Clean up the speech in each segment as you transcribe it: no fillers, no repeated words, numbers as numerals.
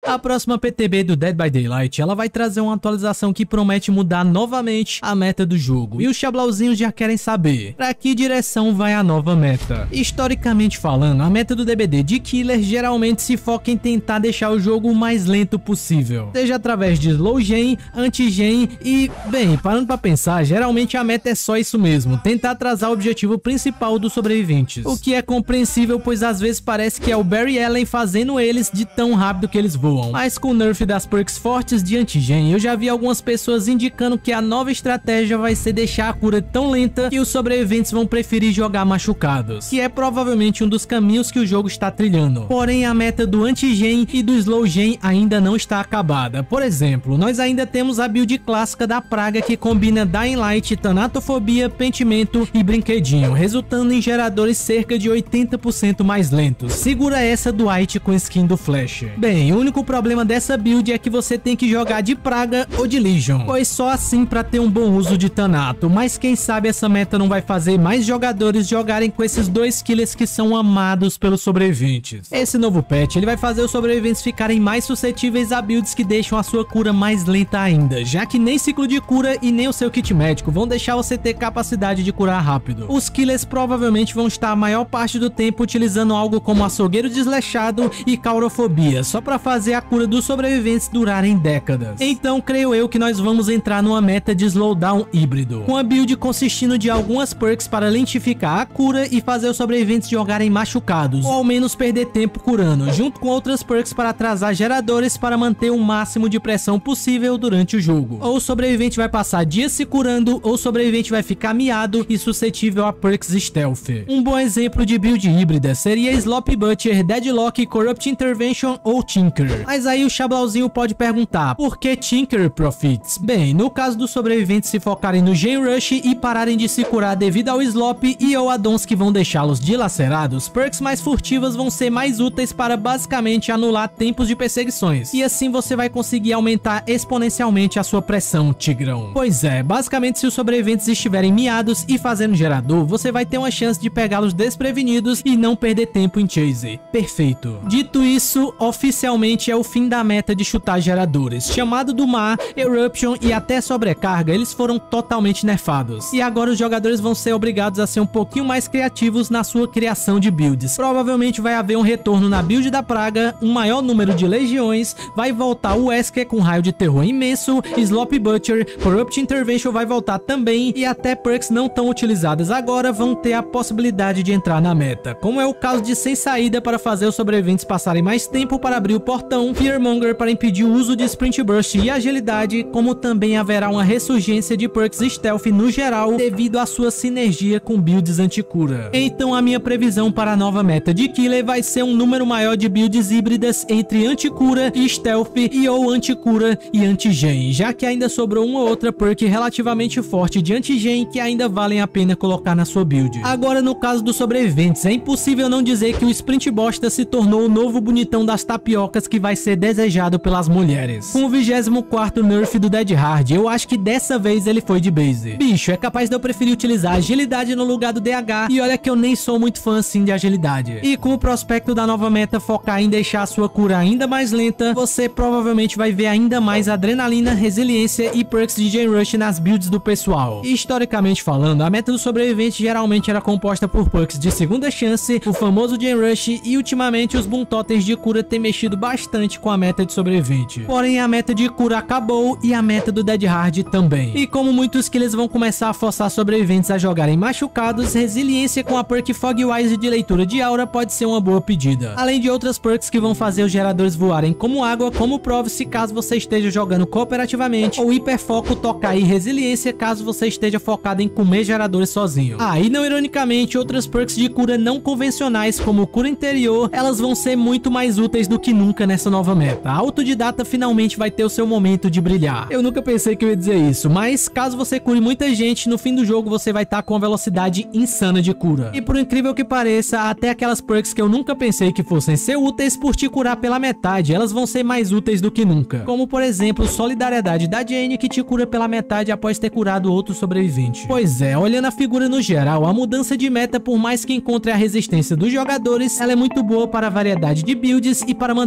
A próxima PTB do Dead by Daylight, ela vai trazer uma atualização que promete mudar novamente a meta do jogo. E os chablauzinhos já querem saber, pra que direção vai a nova meta? Historicamente falando, a meta do DBD de Killer geralmente se foca em tentar deixar o jogo o mais lento possível, seja através de slow gen, anti-gen e, bem, parando pra pensar, geralmente a meta é só isso mesmo, tentar atrasar o objetivo principal dos sobreviventes, o que é compreensível, pois às vezes parece que é o Barry Allen fazendo eles de tão rápido que eles voam. Mas com o nerf das perks fortes de anti-gen, eu já vi algumas pessoas indicando que a nova estratégia vai ser deixar a cura tão lenta que os sobreviventes vão preferir jogar machucados, que é provavelmente um dos caminhos que o jogo está trilhando. Porém, a meta do anti-gen e do slow gen ainda não está acabada. Por exemplo, nós ainda temos a build clássica da praga que combina Dying Light, Tanatofobia, Pentimento e Brinquedinho, resultando em geradores cerca de 80% mais lentos. Segura essa do White com skin do Flash. Bem, o único problema dessa build é que você tem que jogar de praga ou de Legion, pois só assim para ter um bom uso de Thanato, mas quem sabe essa meta não vai fazer mais jogadores jogarem com esses dois killers que são amados pelos sobreviventes. Esse novo patch, ele vai fazer os sobreviventes ficarem mais suscetíveis a builds que deixam a sua cura mais lenta ainda, já que nem ciclo de cura e nem o seu kit médico vão deixar você ter capacidade de curar rápido. Os killers provavelmente vão estar a maior parte do tempo utilizando algo como açougueiro desleixado e caurofobia, só para fazer a cura dos sobreviventes durarem décadas. Então creio eu que nós vamos entrar numa meta de slowdown híbrido, com a build consistindo de algumas perks para lentificar a cura e fazer os sobreviventes jogarem machucados, ou ao menos perder tempo curando, junto com outras perks para atrasar geradores para manter o máximo de pressão possível durante o jogo. Ou o sobrevivente vai passar dias se curando, ou o sobrevivente vai ficar miado e suscetível a perks stealth. Um bom exemplo de build híbrida seria Sloppy Butcher, Deadlock, Corrupt Intervention ou Tinker. Mas aí o chablauzinho pode perguntar, por que Tinker, Profits? Bem, no caso dos sobreviventes se focarem no Gen Rush e pararem de se curar devido ao Slop e ou addons que vão deixá-los dilacerados, perks mais furtivas vão ser mais úteis para basicamente anular tempos de perseguições, e assim você vai conseguir aumentar exponencialmente a sua pressão, Tigrão. Pois é, basicamente se os sobreviventes estiverem miados e fazendo gerador, você vai ter uma chance de pegá-los desprevenidos e não perder tempo em chase. Perfeito. Dito isso, oficialmente é o fim da meta de chutar geradores. Chamado do Mar, Eruption e até Sobrecarga, eles foram totalmente nerfados. E agora os jogadores vão ser obrigados a ser um pouquinho mais criativos na sua criação de builds. Provavelmente vai haver um retorno na build da praga, um maior número de legiões, vai voltar o Wesker com raio de terror imenso, Sloppy Butcher, Corrupt Intervention vai voltar também, e até perks não tão utilizadas agora vão ter a possibilidade de entrar na meta, como é o caso de Sem Saída para fazer os sobreviventes passarem mais tempo para abrir o portão, Fearmonger para impedir o uso de Sprint Burst e agilidade, como também haverá uma ressurgência de perks stealth no geral devido à sua sinergia com builds anti-cura. Então a minha previsão para a nova meta de Killer vai ser um número maior de builds híbridas entre anti-cura e stealth e ou anti-cura e anti-gen, já que ainda sobrou uma outra perk relativamente forte de anti-gen que ainda valem a pena colocar na sua build. Agora no caso dos sobreviventes, é impossível não dizer que o Sprint Bosta se tornou o novo bonitão das tapiocas que vai ser desejado pelas mulheres. Com o 24º nerf do Dead Hard, eu acho que dessa vez ele foi de base. Bicho, é capaz de eu preferir utilizar agilidade no lugar do DH, e olha que eu nem sou muito fã assim de agilidade. E com o prospecto da nova meta focar em deixar a sua cura ainda mais lenta, você provavelmente vai ver ainda mais adrenalina, resiliência e perks de Gen Rush nas builds do pessoal. E, historicamente falando, a meta do sobrevivente geralmente era composta por perks de segunda chance, o famoso Gen Rush, e ultimamente os Boom Totens de cura têm mexido bastante com a meta de sobrevivente. Porém, a meta de cura acabou e a meta do Dead Hard também. E como muitos killers vão começar a forçar sobreviventes a jogarem machucados, resiliência com a perk Fogwise de leitura de aura pode ser uma boa pedida. Além de outras perks que vão fazer os geradores voarem como água, como Provice caso você esteja jogando cooperativamente, ou Hiperfoco tocar e resiliência caso você esteja focado em comer geradores sozinho. Ah, e não ironicamente, outras perks de cura não convencionais como cura interior, elas vão ser muito mais úteis do que nunca nessa nova meta. A autodidata finalmente vai ter o seu momento de brilhar. Eu nunca pensei que eu ia dizer isso, mas caso você cure muita gente, no fim do jogo você vai estar com uma velocidade insana de cura. E por incrível que pareça, até aquelas perks que eu nunca pensei que fossem ser úteis por te curar pela metade, elas vão ser mais úteis do que nunca. Como por exemplo, Solidariedade da Jane, que te cura pela metade após ter curado outro sobrevivente. Pois é, olhando a figura no geral, a mudança de meta, por mais que encontre a resistência dos jogadores, ela é muito boa para a variedade de builds e para manter o jogo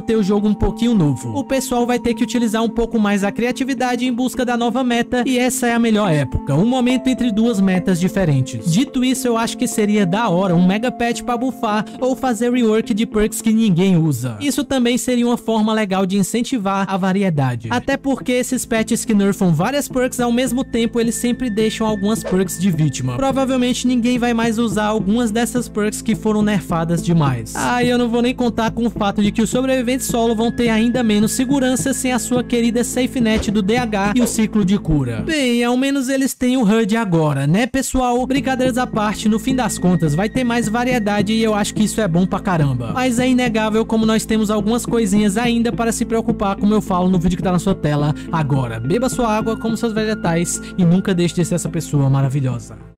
um pouquinho novo. O pessoal vai ter que utilizar um pouco mais a criatividade em busca da nova meta, e essa é a melhor época, um momento entre duas metas diferentes. Dito isso, eu acho que seria da hora um mega patch pra buffar ou fazer rework de perks que ninguém usa. Isso também seria uma forma legal de incentivar a variedade. Até porque esses patches que nerfam várias perks ao mesmo tempo, eles sempre deixam algumas perks de vítima. Provavelmente ninguém vai mais usar algumas dessas perks que foram nerfadas demais. Ah, e eu não vou nem contar com o fato de que os sobreviventes solo vão ter ainda menos segurança sem a sua querida safe net do DH e o ciclo de cura. Bem, ao menos eles têm o HUD agora, né pessoal? Brincadeiras à parte, no fim das contas vai ter mais variedade e eu acho que isso é bom pra caramba. Mas é inegável como nós temos algumas coisinhas ainda para se preocupar, como eu falo no vídeo que tá na sua tela agora. Beba sua água, como seus vegetais e nunca deixe de ser essa pessoa maravilhosa.